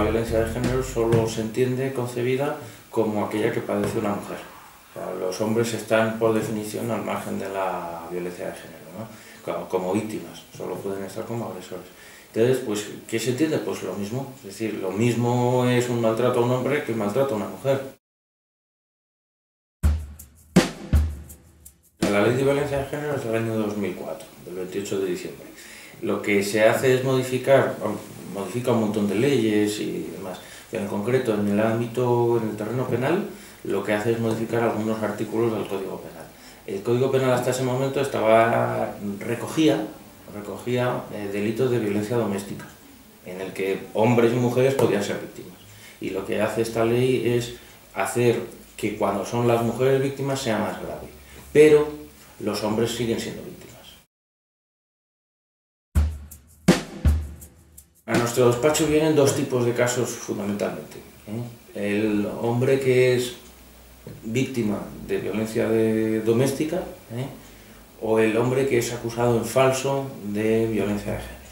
violencia de género solo se entiende concebida como aquella que padece una mujer. O sea, los hombres están, por definición, al margen de la violencia de género, ¿no? Como víctimas, solo pueden estar como agresores. Entonces, pues, ¿qué se entiende? Pues lo mismo. Es decir, lo mismo es un maltrato a un hombre que un maltrato a una mujer. La ley de violencia de género es del año 2004, del 28 de diciembre. Lo que se hace es modifica un montón de leyes y demás. Pero en concreto, en el terreno penal, lo que hace es modificar algunos artículos del Código Penal. El Código Penal hasta ese momento recogía delitos de violencia doméstica, en el que hombres y mujeres podían ser víctimas. Y lo que hace esta ley es hacer que cuando son las mujeres víctimas sea más grave, pero los hombres siguen siendo víctimas. A nuestro despacho vienen dos tipos de casos fundamentalmente. El hombre que es víctima de violencia doméstica, o el hombre que es acusado en falso de violencia de género.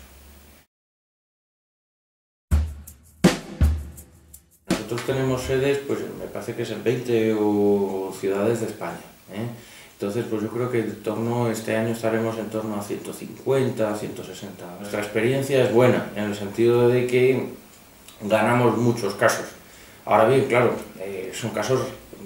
Nosotros tenemos sedes, pues me parece que es en 20 ciudades de España. Entonces, pues yo creo que este año estaremos en torno a 150, 160. Nuestra experiencia es buena, en el sentido de que ganamos muchos casos. Ahora bien, claro, son casos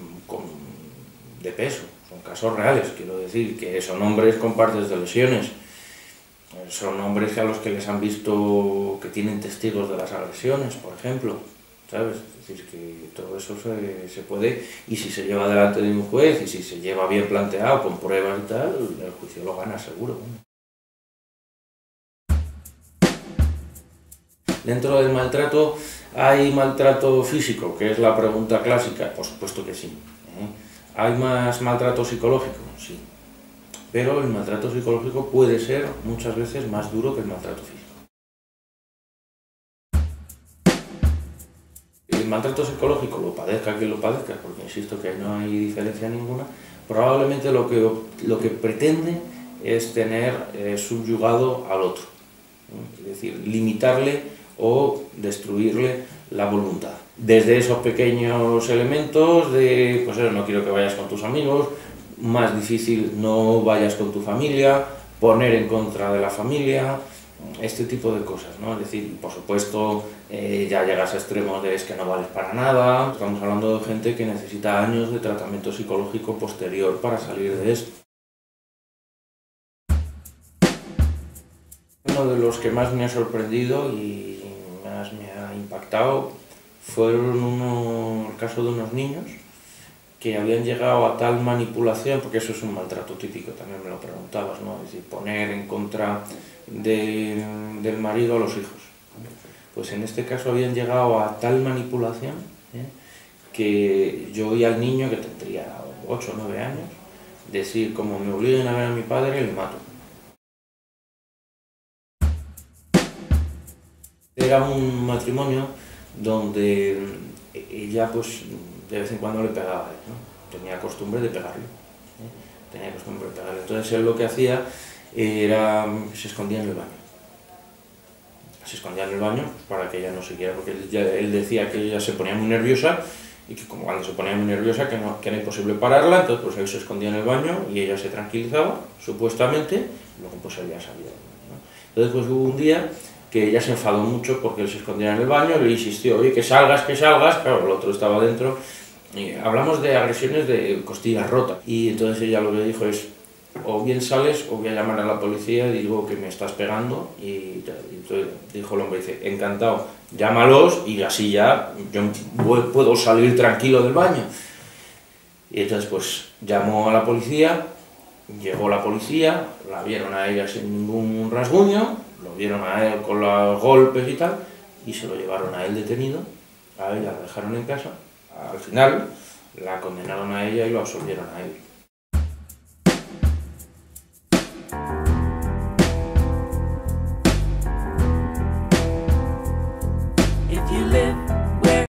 de peso, son casos reales, quiero decir, que son hombres con partes de lesiones, son hombres a los que les han visto que tienen testigos de las agresiones, por ejemplo, ¿sabes? Es decir, que todo eso se puede, y si se lleva delante de un juez, y si se lleva bien planteado, con pruebas y tal, el juicio lo gana seguro. Dentro del maltrato, ¿hay maltrato físico, que es la pregunta clásica? Por supuesto que sí. ¿Hay más maltrato psicológico? Sí. Pero el maltrato psicológico puede ser muchas veces más duro que el maltrato físico. El maltrato psicológico, lo padezca quien lo padezca, porque insisto que no hay diferencia ninguna, probablemente lo que pretende es tener subyugado al otro, es decir, limitarle o destruirle la voluntad. Desde esos pequeños elementos de, pues no quiero que vayas con tus amigos, más difícil, no vayas con tu familia, poner en contra de la familia, este tipo de cosas, ¿no? Es decir, por supuesto, ya llegas a extremos de es que no vales para nada. Estamos hablando de gente que necesita años de tratamiento psicológico posterior para salir de esto. Uno de los que más me ha sorprendido y más me ha impactado fueron el caso de unos niños que habían llegado a tal manipulación, porque eso es un maltrato típico, también me lo preguntabas, ¿no? Es decir, poner en contra del marido a los hijos. Pues en este caso habían llegado a tal manipulación que yo oía al niño, que tendría 8 o 9 años, decir, como me obliguen a ver a mi padre, le mato. Era un matrimonio donde ella, pues, de vez en cuando le pegaba a él, ¿no? Tenía costumbre de pegarle, tenía costumbre de pegarle. Entonces él lo que hacía era, se escondía en el baño. Se escondía en el baño para que ella no siguiera, porque él decía que ella se ponía muy nerviosa y que como cuando se ponía muy nerviosa que era imposible pararla, entonces pues él se escondía en el baño y ella se tranquilizaba, supuestamente, luego pues él ya sabía, ¿no? Entonces pues hubo un día que ella se enfadó mucho porque él se escondía en el baño, le insistió, oye, que salgas, claro, el otro estaba dentro, y hablamos de agresiones de costillas rotas, y entonces ella lo que dijo es, o bien sales o voy a llamar a la policía y digo que me estás pegando, y entonces dijo el hombre, dice, encantado, llámalos y así ya yo puedo salir tranquilo del baño. Y entonces pues llamó a la policía, llegó la policía, la vieron a ella sin ningún rasguño, lo vieron a él con los golpes y tal, y se lo llevaron a él detenido, a ella la dejaron en casa, al final la condenaron a ella y lo absolvieron a él.